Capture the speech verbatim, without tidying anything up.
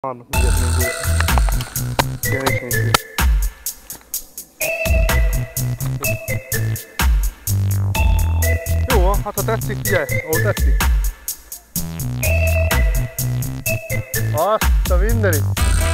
Annak mindjárt indult. Ilyen is nincs. Jó, hát ha tetszik, figyelj, ahol tetszik. Azt a mindenit.